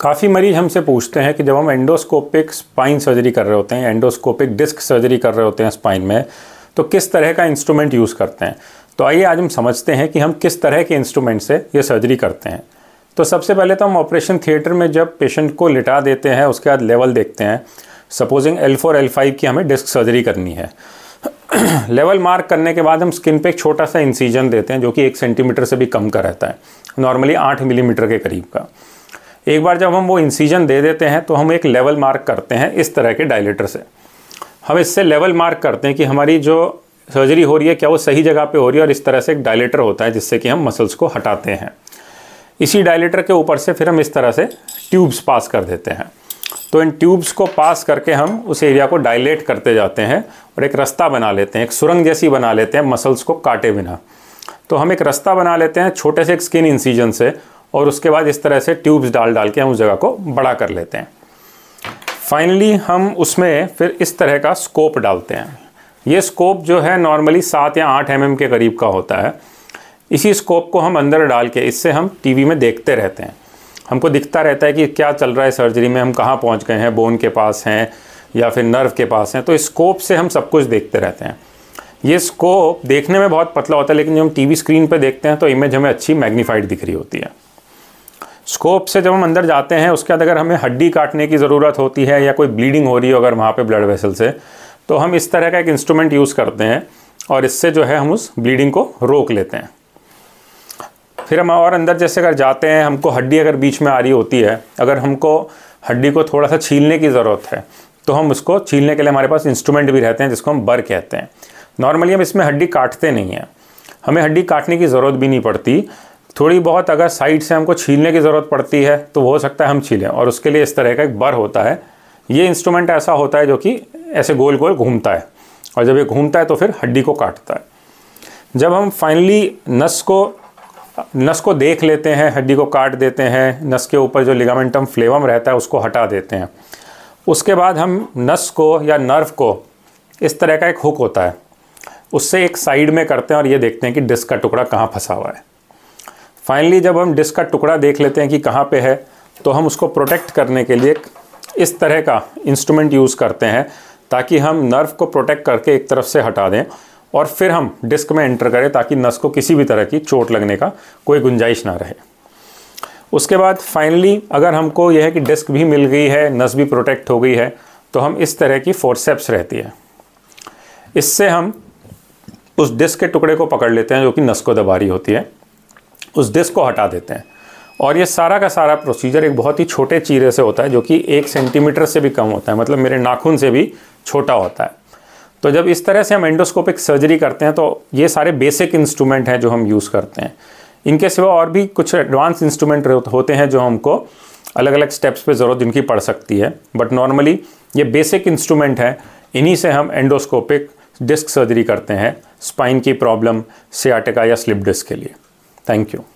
काफ़ी मरीज हमसे पूछते हैं कि जब हम एंडोस्कोपिक स्पाइन सर्जरी कर रहे होते हैं, एंडोस्कोपिक डिस्क सर्जरी कर रहे होते हैं स्पाइन में, तो किस तरह का इंस्ट्रूमेंट यूज़ करते हैं। तो आइए आज हम समझते हैं कि हम किस तरह के इंस्ट्रूमेंट से ये सर्जरी करते हैं। तो सबसे पहले तो हम ऑपरेशन थिएटर में जब पेशेंट को लिटा देते हैं, उसके बाद लेवल देखते हैं। सपोजिंग L4 L5 की हमें डिस्क सर्जरी करनी है। लेवल मार्क करने के बाद हम स्किन पे एक छोटा सा इंसीजन देते हैं जो कि 1 सेंटीमीटर से भी कम का रहता है, नॉर्मली 8 मिलीमीटर के करीब का। एक बार जब हम वो इंसीजन दे देते हैं तो हम एक लेवल मार्क करते हैं इस तरह के डायलेटर से। हम इससे लेवल मार्क करते हैं कि हमारी जो सर्जरी हो रही है क्या वो सही जगह पे हो रही है, और इस तरह से एक डायलेटर होता है जिससे कि हम मसल्स को हटाते हैं। इसी डायलेटर के ऊपर से फिर हम इस तरह से ट्यूब्स पास कर देते हैं। तो इन ट्यूब्स को पास करके हम उस एरिया को डायलेट करते जाते हैं और एक रास्ता बना लेते हैं, एक सुरंग जैसी बना लेते हैं मसल्स को काटे बिना। तो हम एक रास्ता बना लेते हैं छोटे से एक स्किन इंसीजन से, और उसके बाद इस तरह से ट्यूब्स डाल के हम उस जगह को बड़ा कर लेते हैं। फाइनली हम उसमें फिर इस तरह का स्कोप डालते हैं। ये स्कोप जो है नॉर्मली 7 या 8 mm के करीब का होता है। इसी स्कोप को हम अंदर डाल के इससे हम टीवी में देखते रहते हैं। हमको दिखता रहता है कि क्या चल रहा है सर्जरी में, हम कहाँ पहुँच गए हैं, बोन के पास हैं या फिर नर्व के पास हैं। तो इस स्कोप से हम सब कुछ देखते रहते हैं। ये स्कोप देखने में बहुत पतला होता है, लेकिन जब हम टीवी स्क्रीन पर देखते हैं तो इमेज हमें अच्छी मैग्नीफाइड दिख रही होती है। स्कोप से जब हम अंदर जाते हैं उसके बाद अगर हमें हड्डी काटने की ज़रूरत होती है या कोई ब्लीडिंग हो रही हो अगर वहाँ पे ब्लड वेसल से, तो हम इस तरह का एक इंस्ट्रूमेंट यूज़ करते हैं और इससे जो है हम उस ब्लीडिंग को रोक लेते हैं। फिर हम और अंदर जैसे अगर जाते हैं, हमको हड्डी अगर बीच में आ रही होती है, अगर हमको हड्डी को थोड़ा सा छीलने की ज़रूरत है तो हम उसको छीलने के लिए हमारे पास इंस्ट्रूमेंट भी रहते हैं जिसको हम बर कहते हैं। नॉर्मली हम इसमें हड्डी काटते नहीं हैं, हमें हड्डी काटने की ज़रूरत भी नहीं पड़ती। थोड़ी बहुत अगर साइड से हमको छीलने की ज़रूरत पड़ती है तो वो हो सकता है हम छीलें, और उसके लिए इस तरह का एक बर होता है। ये इंस्ट्रूमेंट ऐसा होता है जो कि ऐसे गोल गोल घूमता है, और जब ये घूमता है तो फिर हड्डी को काटता है। जब हम फाइनली नस को देख लेते हैं, हड्डी को काट देते हैं, नस के ऊपर जो लिगामेंटम फ्लेवम रहता है उसको हटा देते हैं, उसके बाद हम नस को या नर्व को इस तरह का एक हुक होता है उससे एक साइड में करते हैं और ये देखते हैं कि डिस्क का टुकड़ा कहाँ फंसा हुआ है। फाइनली जब हम डिस्क का टुकड़ा देख लेते हैं कि कहाँ पे है, तो हम उसको प्रोटेक्ट करने के लिए इस तरह का इंस्ट्रूमेंट यूज़ करते हैं ताकि हम नर्व को प्रोटेक्ट करके एक तरफ से हटा दें और फिर हम डिस्क में एंटर करें ताकि नस को किसी भी तरह की चोट लगने का कोई गुंजाइश ना रहे। उसके बाद फाइनली अगर हमको यह है कि डिस्क भी मिल गई है, नस भी प्रोटेक्ट हो गई है, तो हम इस तरह की फोर्सेप्स रहती है, इससे हम उस डिस्क के टुकड़े को पकड़ लेते हैं जो कि नस को दबा रही होती है, उस डिस्क को हटा देते हैं। और ये सारा का सारा प्रोसीजर एक बहुत ही छोटे चीरे से होता है जो कि 1 सेंटीमीटर से भी कम होता है, मतलब मेरे नाखून से भी छोटा होता है। तो जब इस तरह से हम एंडोस्कोपिक सर्जरी करते हैं तो ये सारे बेसिक इंस्ट्रूमेंट हैं जो हम यूज़ करते हैं। इनके सिवा और भी कुछ एडवांस इंस्ट्रूमेंट होते हैं जो हमको अलग अलग स्टेप्स पे ज़रूरत जिनकी पड़ सकती है, बट नॉर्मली ये बेसिक इंस्ट्रूमेंट हैं। इन्हीं से हम एंडोस्कोपिक डिस्क सर्जरी करते हैं स्पाइन की प्रॉब्लम, सियाटिका या स्लिप डिस्क के लिए। Thank you.